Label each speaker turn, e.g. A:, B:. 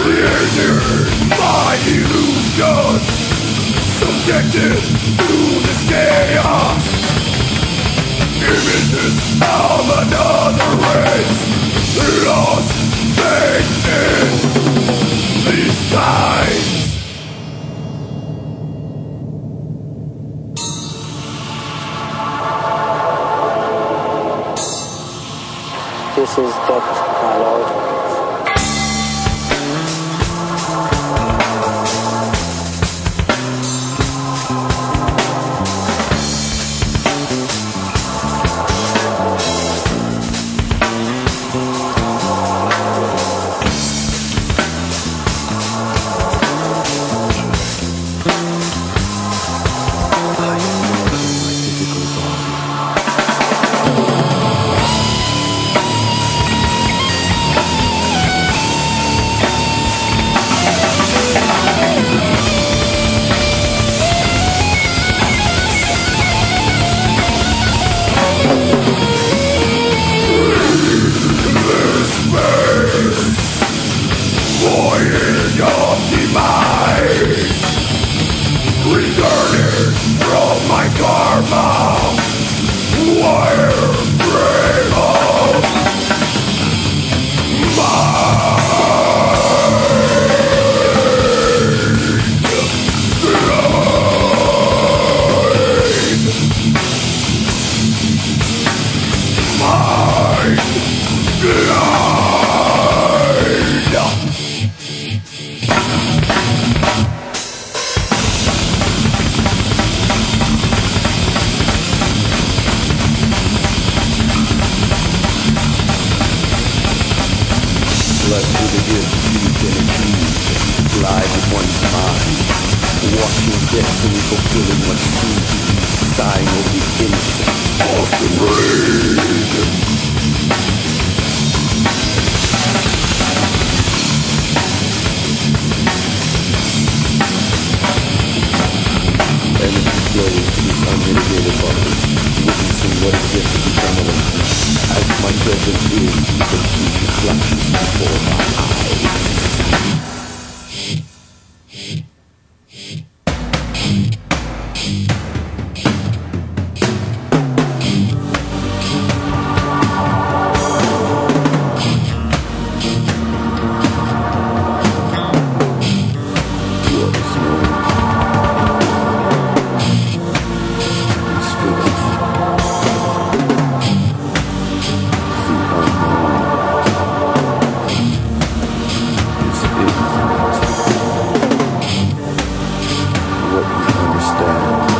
A: Created by illusion, subjected to this chaos. Images of another race, lost faith in these times.
B: This is death, my lord. Returning from my karma, wire frame of
C: Blessed are the gifts and achieved, glide with one's mind, watching destiny, fulfilling what seems to be, sighing over the innocent,
A: Austin Reed.
C: energy flows to this unmitigated bubble, witnessing what is yet to be permanent, as my presence is, the future flashes before my eyes. What is known is feelings. The unknown is infinite. What we understand